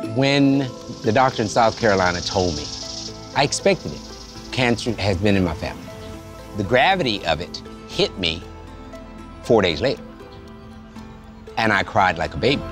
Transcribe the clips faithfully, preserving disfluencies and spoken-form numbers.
When the doctor in South Carolina told me, I expected it. Cancer has been in my family. The gravity of it hit me four days later, and I cried like a baby.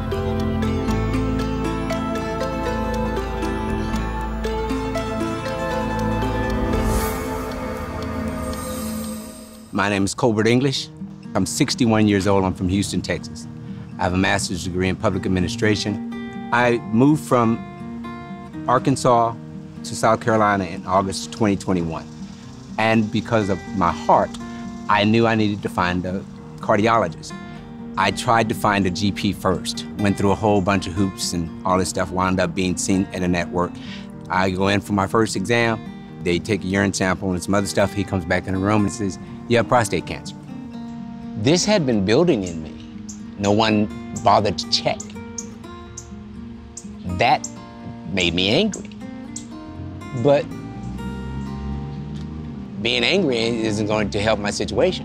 My name is Colbert English. I'm sixty-one years old. I'm from Houston, Texas. I have a master's degree in public administration. I moved from Arkansas to South Carolina in August twenty twenty-one. And because of my heart, I knew I needed to find a cardiologist. I tried to find a G P first, went through a whole bunch of hoops and all this stuff, wound up being seen at a network. I go in for my first exam, they take a urine sample and some other stuff. He comes back in the room and says, "You have prostate cancer." This had been building in me. No one bothered to check. That made me angry. But being angry isn't going to help my situation.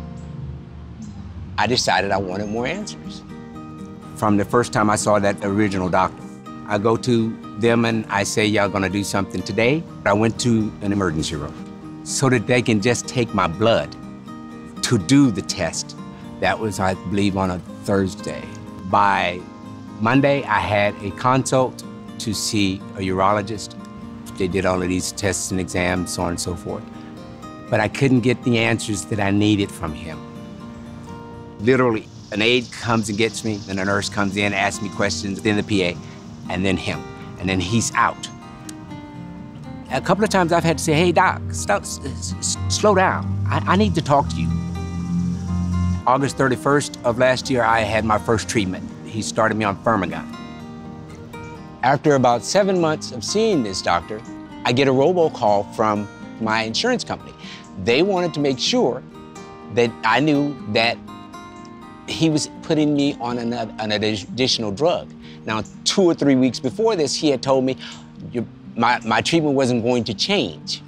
I decided I wanted more answers. From the first time I saw that original doctor, I go to them and I say, "Y'all gonna do something today?" I went to an emergency room so that they can just take my blood to do the test. That was, I believe, on a Thursday. By Monday, I had a consult to see a urologist. They did all of these tests and exams, so on and so forth. But I couldn't get the answers that I needed from him. Literally, an aide comes and gets me, then a nurse comes in, asks me questions, then the P A, and then him, and then he's out. A couple of times I've had to say, "Hey, doc, stop, slow down. I, I need to talk to you." August thirty-first of last year, I had my first treatment. He started me on Firmagon. After about seven months of seeing this doctor, I get a robocall from my insurance company. They wanted to make sure that I knew that he was putting me on an, an additional drug. Now, two or three weeks before this, he had told me my, my treatment wasn't going to change.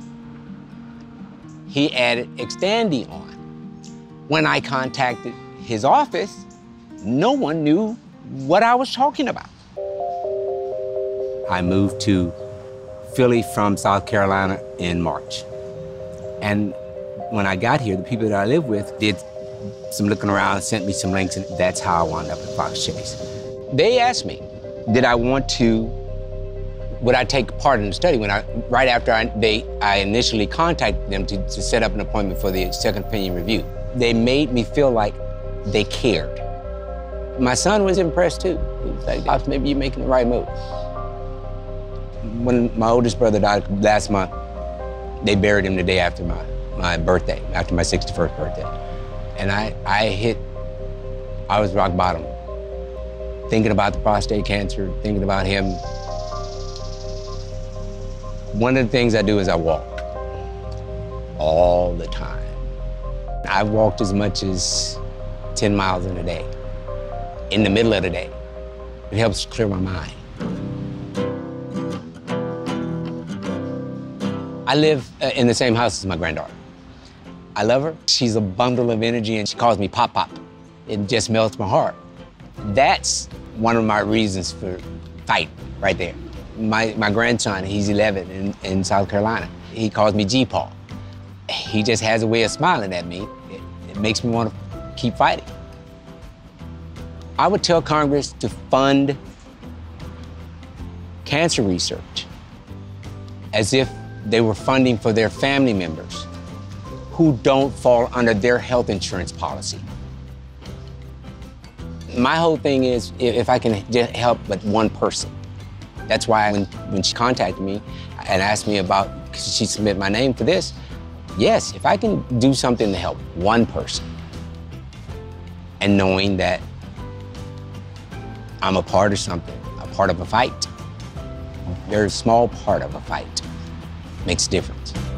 He added Xtandi on. When I contacted his office, no one knew what I was talking about. I moved to Philly from South Carolina in March. And when I got here, the people that I lived with did some looking around, sent me some links, and that's how I wound up at Fox Chase. They asked me, did I want to, would I take part in the study? When I, right after I, they, I initially contacted them to, to set up an appointment for the second opinion review. They made me feel like they cared. My son was impressed too. He was like, "Pops, maybe you're making the right move." When my oldest brother died last month, they buried him the day after my, my birthday, after my sixty-first birthday. And I, I hit, I was rock bottom. Thinking about the prostate cancer, thinking about him. One of the things I do is I walk all the time. I've walked as much as ten miles in a day, in the middle of the day. It helps clear my mind. I live uh, in the same house as my granddaughter. I love her. She's a bundle of energy, and she calls me Pop Pop. It just melts my heart. That's one of my reasons for fighting right there. My, my grandson, he's eleven in, in South Carolina. He calls me G-Paw. He just has a way of smiling at me. It, it makes me want to keep fighting. I would tell Congress to fund cancer research as if they were funding for their family members who don't fall under their health insurance policy. My whole thing is if I can just help but one person. That's why when, when she contacted me and asked me about, because she submitted my name for this, yes, if I can do something to help one person, and knowing that I'm a part of something, a part of a fight, a very small part of a fight, makes a difference.